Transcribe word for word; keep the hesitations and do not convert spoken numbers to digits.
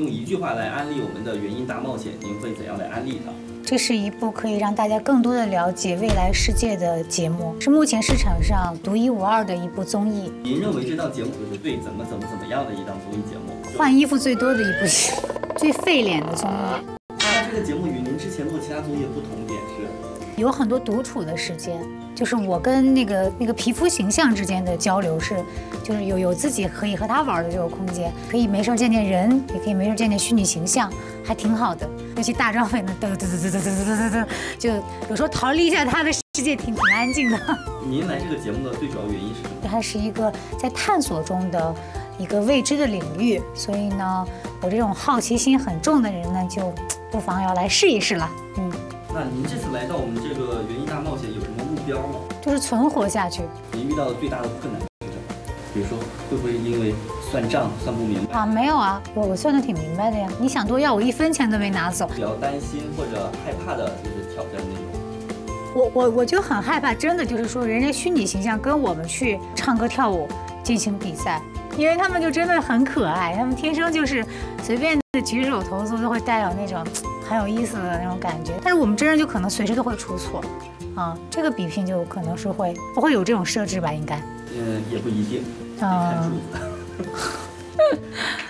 用一句话来安利我们的原因大冒险，您会怎样来安利它？ 这是一部可以让大家更多的了解未来世界的节目，是目前市场上独一无二的一部综艺。 您认为这档节目就是对怎么怎么怎么样的一档综艺节目？ 换衣服最多的一部戏，最费脸的综艺。 那这个节目与您之前做其他综艺的不同点是？ 有很多独处的时间，就是我跟那个那个皮肤形象之间的交流是，就是有有自己可以和他玩的这个空间，可以没事见见人，也可以没事见见虚拟形象，还挺好的。尤其大张伟呢，嘚嘚嘚嘚嘚嘚嘚嘚嘚，就有时候逃离一下他的世界，挺挺安静的。 您来这个节目的最主要原因是什么？ 它是一个在探索中的一个未知的领域，所以呢，我这种好奇心很重的人呢，就不妨要来试一试了。嗯。 那您这次来到我们这个原因大冒险有什么目标吗？ 就是存活下去。 您遇到的最大的困难是什么？比如说，会不会因为算账算不明白啊？没有啊，我我算得挺明白的呀。你想多要我一分钱都没拿走。 比较担心或者害怕的就是挑战内容。 我我我就很害怕，真的就是说，人家虚拟形象跟我们去唱歌跳舞进行比赛，因为他们就真的很可爱，他们天生就是随便的举手投足都会带有那种很有意思的那种感觉。但是我们真人就可能随时都会出错，啊，这个比拼就可能是会不会有这种设置吧？应该， 嗯，也不一定，得看数字。